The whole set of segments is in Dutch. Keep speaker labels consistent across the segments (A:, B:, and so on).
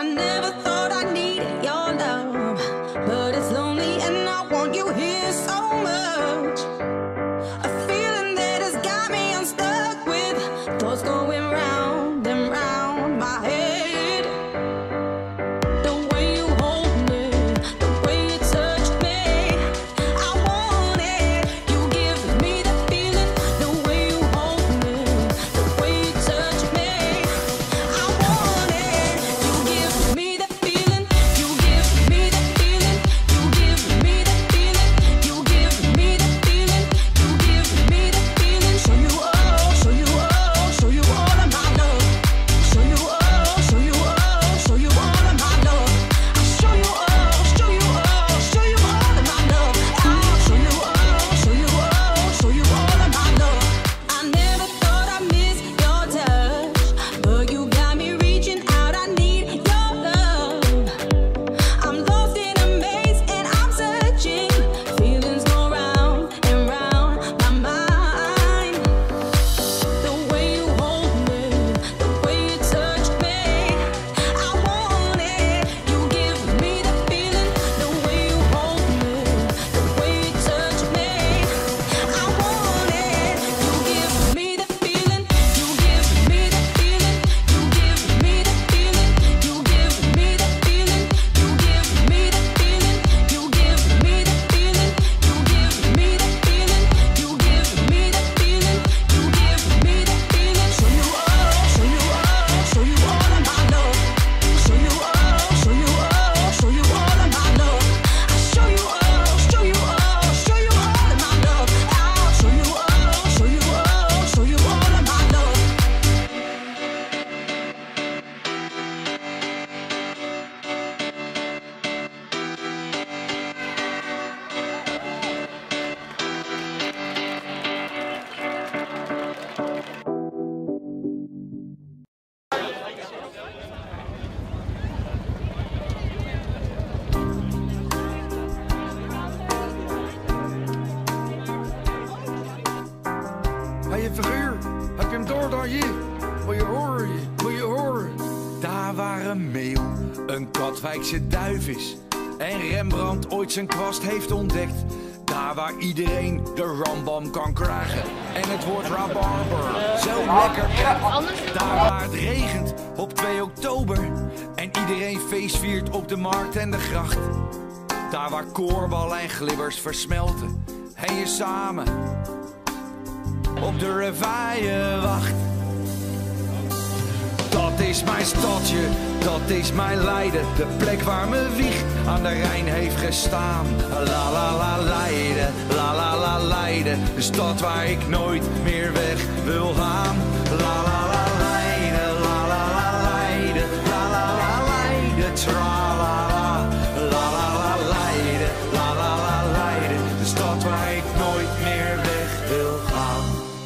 A: figuur, heb je hem door dan je? Moet je horen. Daar waar een meeuw een Katwijkse duif is en Rembrandt ooit zijn kwast heeft ontdekt. Daar waar iedereen de rambam kan krijgen en het woord rabarber zo lekker kent. Daar waar het regent op 2 oktober en iedereen feestviert op de markt en de gracht. Daar waar koorballen en glibbers versmelten en je samen op de revaille wacht. Dat is mijn stadje, dat is mijn Leiden, de plek waar mijn wieg aan de Rijn heeft gestaan. La la la Leiden, la la la Leiden, de stad waar ik nooit meer weg wil gaan. La la la Leiden, la la la Leiden, la la la Leiden, tra la la, la la la Leiden, la la la Leiden, de stad waar ik nooit meer weg wil gaan.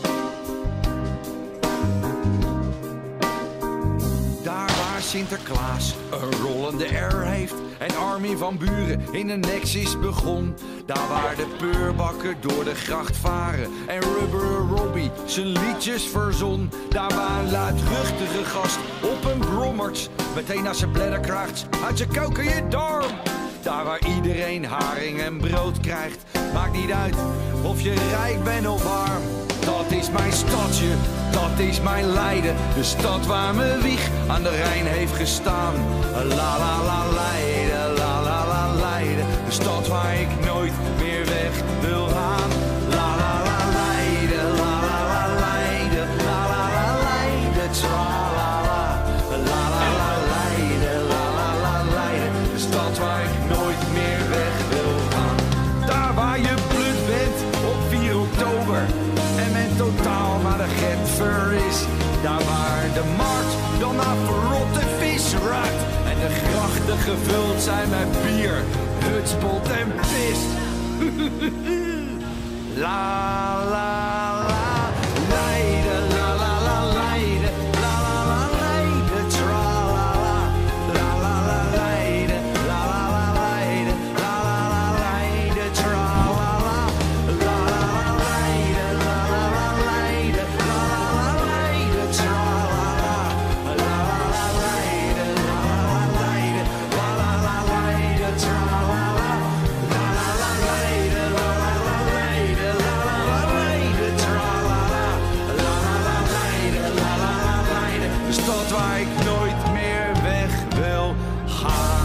A: Sinterklaas een rollende R heeft en Armin van Buren in een Nexus begon. Daar waar de peurbakken door de gracht varen en Rubber Robbie zijn liedjes verzon. Daar waar een luidruchtige gast op een brommerts meteen als zijn bladder krijgt uit je koken je darm. Daar waar iedereen haring en brood krijgt, maakt niet uit of je rijk bent of arm. Dat is mijn stadje, dat is mijn Leiden, de stad waar mijn wieg aan de Rijn heeft gestaan. La la la Leiden, la la la Leiden, de stad waar ik nooit meer weg wil gaan. La la la Leiden, la la la Leiden, la la la Leiden, tra la la, la la la Leiden, la la la Leiden, de stad waar ik nooit meer weg wil gaan. Daar waar je blut bent op 4 oktober en men totaal naar de Genfer is. Daar waar de markt dan naar verrotte vis ruikt en de grachten gevuld zijn met bier, hutspot en pis. La la la Leiden, la la la Leiden, la la la Leiden, tra la la, la la la Leiden, la la la Leiden, la la la Leiden, tra la la, la la la Leiden, la la la Leiden, la la la Leiden, tra la la, la la la Leiden, la la la stad waar ik nooit meer weg wil gaan.